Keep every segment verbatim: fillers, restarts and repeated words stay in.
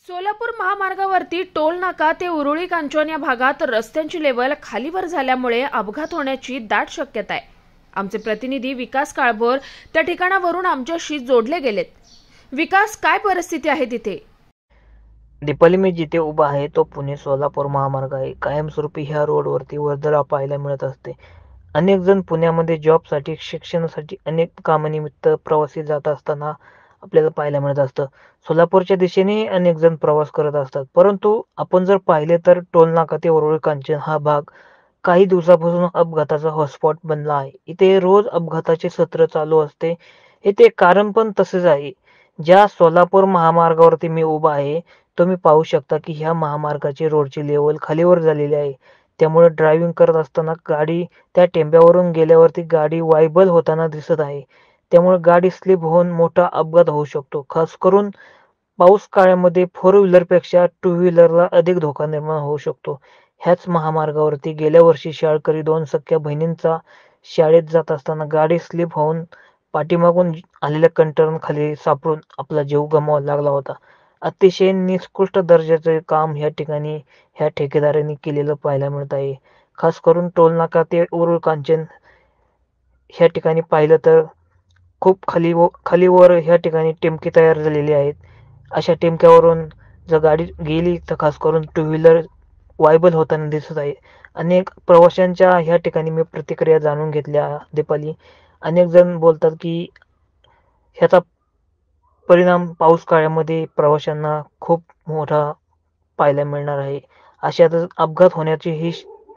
Solapur महामार्गावरती toll नाका ते उरुळी कांचन या भागात रस्त्यांची लेवल खालीवर झाल्यामुळे अपघात होण्याची दाट शक्यता आहे। आमचे प्रतिनिधी विकास काळभोर त्या ठिकाणावरून आमच्याशी जोडले गेलेत। विकास, काय परिस्थिती आहे तिथे? दीपाली, मी जिथे उभा आहे तो पुणे सोलापूर महामार्ग आहे। कायमस्वरूपी ह्या रोडवरती वर्दळ पाहायला मिळत असते। अनेक जण पुण्यामध्ये जॉबसाठी, शिक्षणासाठी, अनेक कामानिमित्त प्रवासी जात असताना आपल्याला पाहायला मिळत असतं। सोलापूरच्या दिशेने अनेक जण प्रवास करत असतात, परंतु आपण जर पाहिले तर टोल नाका ते उरुळी कांचन हा भाग काही दिवसापासून अपघाताचा हॉटस्पॉट बनला आहे। इथे रोज अपघाताचे सत्र चालू असते। इथे कारण पण तसेच आहे। ज्या सोलापूर महामार्गावरती मी उभा आहे, तुम्ही पाहू शकता की ह्या महामार्गाची रोडची लेवल खालीवर झालेली आहे। त्यामुळे ड्रायव्हिंग करत असताना गाडी त्या टेंब्यावरून गेल्यावरती गाडी वायबल होताना दिसत आहे। त्यामुळे गाडी स्लिप होऊन मोठा अपघात होऊ शकतो। खास करून पाऊस काळामध्ये फोर व्हीलरपेक्षा टू व्हीलरला अधिक धोका निर्माण होऊ शकतो। ह्याच महामार्गावरती गेल्या वर्षी शाळकरी दोन सख्या बहिणींचा शाळेत जात असताना गाडी स्लिप होऊन पाठीमागून आलेल्या कंटेनर खाली सापडून आपला जीव गमवावा लागला होता। अतिशय निकृष्ट दर्जाचे काम ह्या ठिकाणी ह्या ठेकेदारांनी केलेलं पाहायला मिळत आहे। खास करून टोल नाका ते उरुळी कांचन ह्या ठिकाणी पाहिलं तर खूप खाली व खालीवर ह्या ठिकाणी टिमकी तयार झालेली आहेत। अशा टिमक्यावरून जर गाडी गेली तर खास करून टू व्हीलर वायबल होताना दिसत आहे। अनेक प्रवाशांच्या ह्या ठिकाणी मी प्रतिक्रिया जाणून घेतल्या दीपाली। अनेक जण बोलतात की ह्याचा परिणाम पाऊस काळामध्ये प्रवाशांना खूप मोठा पाहायला मिळणार आहे। अशातच अपघात होण्याची ही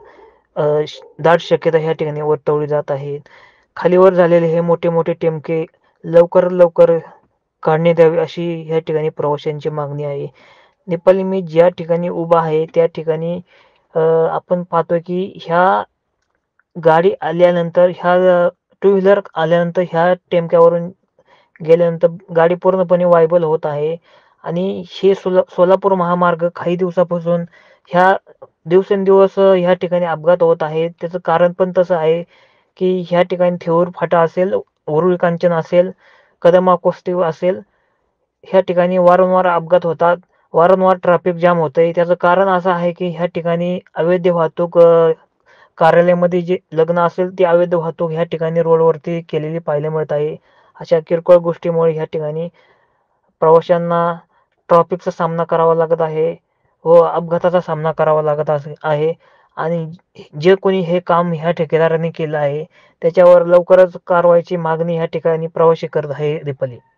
दाट शक्यता ह्या ठिकाणी वर्तवली जात आहे। खालीवर झालेले हे मोठे मोठे टिमके लवकर लवकर काढण्यात यावे अशी ह्या ठिकाणी प्रवाशांची मागणी आहे। नेपाली, मी ज्या ठिकाणी उभा आहे त्या ठिकाणी आपण पाहतोय की ह्या गाडी आल्यानंतर ह्या टू व्हीलर आल्यानंतर ह्या टेमक्यावरून गेल्यानंतर गाडी पूर्णपणे वायबल होत आहे। आणि हे सोला सोलापूर महामार्ग काही दिवसापासून ह्या दिवसेंदिवस ह्या ठिकाणी अपघात होत आहे। त्याचं कारण पण तसं आहे की ह्या ठिकाणी थेऊर फाटा असेल, उरुळी कांचन असेल, कदमा कोस्ती असेल, ह्या ठिकाणी वारंवार अपघात होतात, वारंवार ट्रॅफिक जाम होतंय। त्याचं कारण असं आहे की ह्या ठिकाणी अवैध वाहतूक, कार्यालयामध्ये जे लग्न असेल ती अवैध वाहतूक ह्या ठिकाणी रोडवरती केलेली पाहायला मिळत आहे। अशा किरकोळ गोष्टीमुळे ह्या ठिकाणी प्रवाशांना ट्रॅफिकचा सामना करावा लागत आहे व अपघाताचा सामना करावा लागत आहे। आणि जे कोणी हे काम ह्या ठेकेदारांनी केलं आहे त्याच्यावर लवकरच कारवाईची मागणी ह्या ठिकाणी प्रवासी करत आहे दीपाली।